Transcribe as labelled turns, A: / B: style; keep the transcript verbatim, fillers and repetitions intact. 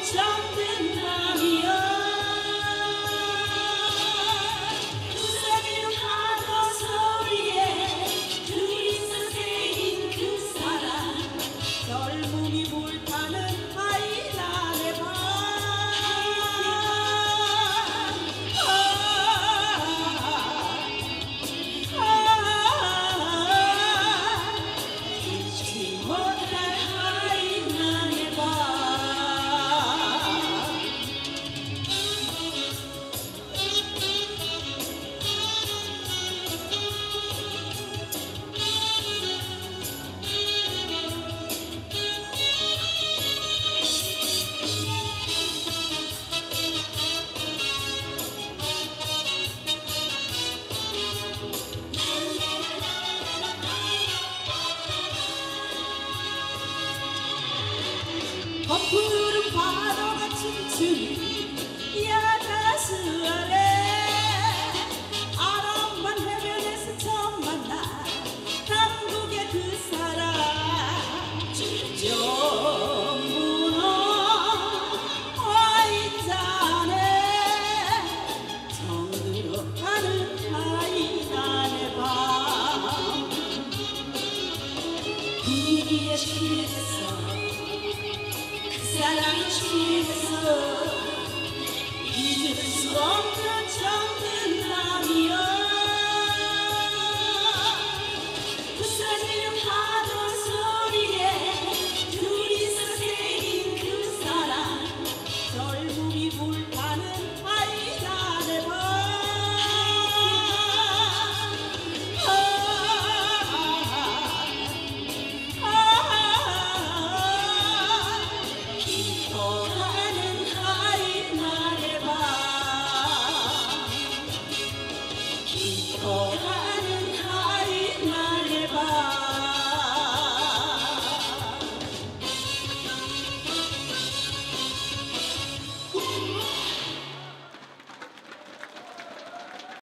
A: 정든 밤이여 부서지는 파도 소리에 둘이서 새긴 그 사랑 젊음이 불타는 하이난의 밤 잊지 못할 하이난의 밤 거푸른 파도가 춤추는 야가수 아래 아람만 해변에서 처음 만나 한국의 그 사람 여문어 와인잔에 정들어가는 하이난의 밤 분위기에 취해서 사랑이 취해서 잊을 수 없는 정든 밤이여 부서지는 파도 소리에 둘이서 새긴 그 사랑 젊음이 불타는 하이난의 밤 기뻐하는 하이난의 밤 기뻐하는